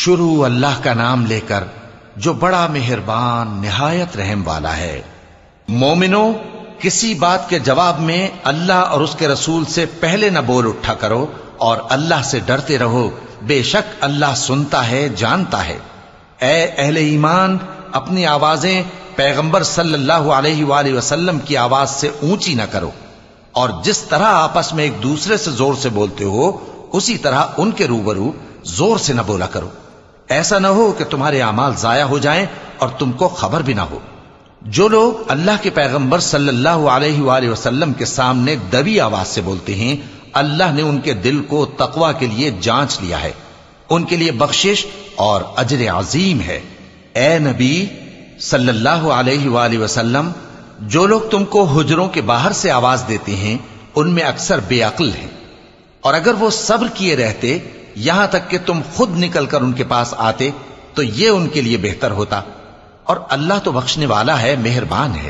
شروع اللہ کا نام لے کر جو بڑا مہربان نہایت رحم والا ہے۔ مومنو، کسی بات کے جواب میں اللہ اور اس کے رسول سے پہلے نہ بول اٹھا کرو اور اللہ سے ڈرتے رہو، بے شک اللہ سنتا ہے، جانتا ہے۔ اے اہل ایمان، اپنی آوازیں پیغمبر صلی اللہ علیہ وآلہ وسلم کی آواز سے اونچی نہ کرو، اور جس طرح آپس میں ایک دوسرے سے زور سے بولتے ہو اسی طرح ان کے روبرو زور سے نہ بولا کرو، ایسا نہ ہو کہ تمہارے اعمال ضائع ہو جائیں اور تم کو خبر بھی نہ ہو۔ جو لوگ اللہ کے پیغمبر صلی اللہ علیہ وآلہ وسلم کے سامنے دبی آواز سے بولتے ہیں، اللہ نے ان کے دل کو تقوی کے لیے جانچ لیا ہے، ان کے لیے بخشش اور اجر عظیم ہے۔ اے نبی صلی اللہ علیہ وآلہ وسلم، جو لوگ تم کو حجروں کے باہر سے آواز دیتے ہیں ان میں اکثر بے عقل ہیں، اور اگر وہ صبر کیے رہتے یہاں تک کہ تم خود نکل کر ان کے پاس آتے تو یہ ان کے لیے بہتر ہوتا، اور اللہ تو بخشنے والا ہے، مہربان ہے۔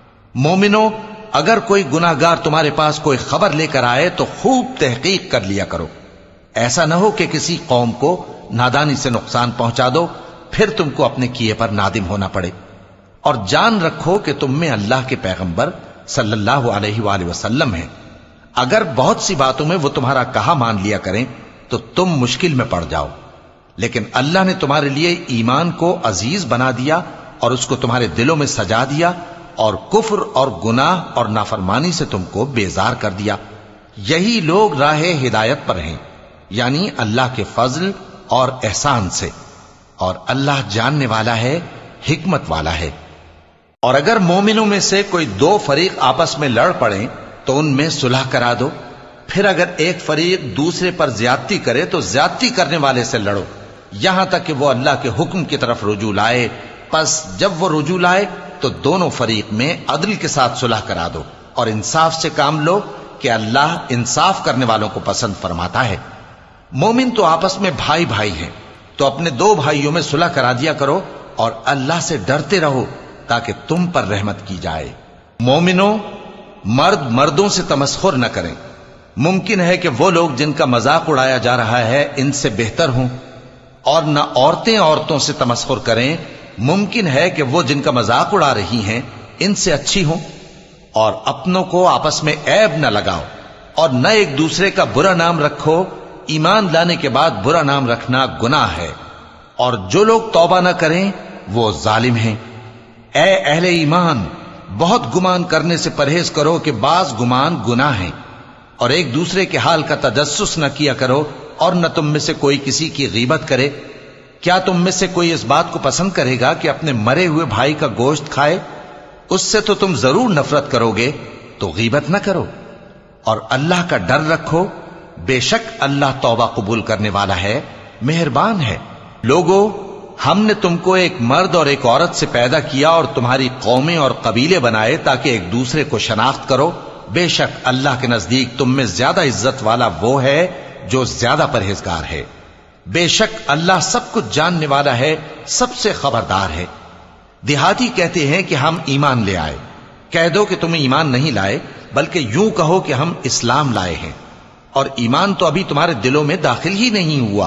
مومنو، اگر کوئی گناہ گار تمہارے پاس کوئی خبر لے کر آئے تو خوب تحقیق کر لیا کرو، ایسا نہ ہو کہ کسی قوم کو نادانی سے نقصان پہنچا دو پھر تم کو اپنے کیے پر نادم ہونا پڑے۔ اور جان رکھو کہ تم میں اللہ کے پیغمبر صلی اللہ علیہ وآلہ وسلم ہیں، اگر بہت سی باتوں میں وہ تمہارا کہا مان لیا کریں تو تم مشکل میں پڑ جاؤ، لیکن اللہ نے تمہارے لیے ایمان کو عزیز بنا دیا اور اس کو تمہارے دلوں میں سجا دیا، اور کفر اور گناہ اور نافرمانی سے تم کو بیزار کر دیا۔ یہی لوگ راہ ہدایت پر ہیں، یعنی اللہ کے فضل اور احسان سے، اور اللہ جاننے والا ہے، حکمت والا ہے۔ اور اگر مومنوں میں سے کوئی دو فریق آپس میں لڑ پڑیں تو ان میں صلح کرا دو، پھر اگر ایک فریق دوسرے پر زیادتی کرے تو زیادتی کرنے والے سے لڑو، یہاں تک کہ وہ اللہ کے حکم کی طرف رجوع لائے۔ پس جب وہ رجوع لائے تو دونوں فریق میں عدل کے ساتھ صلح کرا دو اور انصاف سے کام لو کہ اللہ انصاف کرنے والوں کو پسند فرماتا ہے۔ مومن تو آپس میں بھائی بھائی ہیں، تو اپنے دو بھائیوں میں صلح کرا دیا کرو اور اللہ سے ڈرتے رہو تاکہ تم پر رحمت کی جائے۔ مومنوں، مرد مردوں سے تمسخر نہ کریں، ممکن ہے کہ وہ لوگ جن کا مذاق اڑایا جا رہا ہے ان سے بہتر ہوں، اور نہ عورتیں عورتوں سے تمسخر کریں، ممکن ہے کہ وہ جن کا مذاق اڑا رہی ہیں ان سے اچھی ہوں۔ اور اپنوں کو آپس میں عیب نہ لگاؤ اور نہ ایک دوسرے کا برا نام رکھو، ایمان لانے کے بعد برا نام رکھنا گناہ ہے، اور جو لوگ توبہ نہ کریں وہ ظالم ہیں۔ اے اہل ایمان، بہت گمان کرنے سے پرہیز کرو کہ بعض گمان گناہ ہیں، اور ایک دوسرے کے حال کا تجسس نہ کیا کرو، اور نہ تم میں سے کوئی کسی کی غیبت کرے۔ کیا تم میں سے کوئی اس بات کو پسند کرے گا کہ اپنے مرے ہوئے بھائی کا گوشت کھائے؟ اس سے تو تم ضرور نفرت کرو گے، تو غیبت نہ کرو، اور اللہ کا ڈر رکھو، بے شک اللہ توبہ قبول کرنے والا ہے، مہربان ہے۔ لوگو، ہم نے تم کو ایک مرد اور ایک عورت سے پیدا کیا اور تمہاری قومیں اور قبیلے بنائے تاکہ ایک دوسرے کو شناخت کرو، بے شک اللہ کے نزدیک تم میں زیادہ عزت والا وہ ہے جو زیادہ پرہیزگار ہے۔ بے شک اللہ سب کچھ جاننے والا ہے، سب سے خبردار ہے۔ دیہاتی کہتے ہیں کہ ہم ایمان لے آئے، کہہ دو کہ تم ایمان نہیں لائے، بلکہ یوں کہو کہ ہم اسلام لائے ہیں، اور ایمان تو ابھی تمہارے دلوں میں داخل ہی نہیں ہوا۔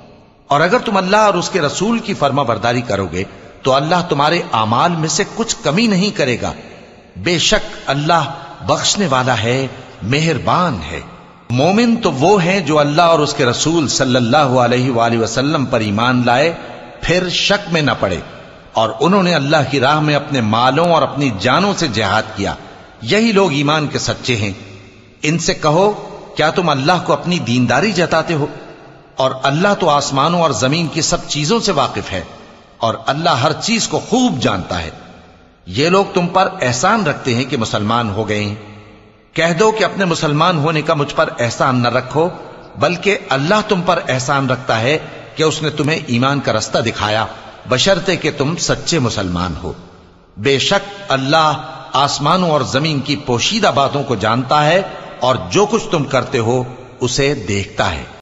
اور اگر تم اللہ اور اس کے رسول کی فرما برداری کرو گے تو اللہ تمہارے اعمال میں سے کچھ کمی نہیں کرے گا، بے شک اللہ بخشنے والا ہے، مہربان ہے۔ مومن تو وہ ہیں جو اللہ اور اس کے رسول صلی اللہ علیہ وآلہ وسلم پر ایمان لائے، پھر شک میں نہ پڑے، اور انہوں نے اللہ کی راہ میں اپنے مالوں اور اپنی جانوں سے جہاد کیا، یہی لوگ ایمان کے سچے ہیں۔ ان سے کہو، کیا تم اللہ کو اپنی دینداری جتاتے ہو؟ اور اللہ تو آسمانوں اور زمین کی سب چیزوں سے واقف ہے، اور اللہ ہر چیز کو خوب جانتا ہے۔ یہ لوگ تم پر احسان رکھتے ہیں کہ مسلمان ہو گئے ہیں، کہہ دو کہ اپنے مسلمان ہونے کا مجھ پر احسان نہ رکھو، بلکہ اللہ تم پر احسان رکھتا ہے کہ اس نے تمہیں ایمان کا رستہ دکھایا، بشرطے کہ تم سچے مسلمان ہو۔ بے شک اللہ آسمانوں اور زمین کی پوشیدہ باتوں کو جانتا ہے، اور جو کچھ تم کرتے ہو اسے دیکھتا ہے۔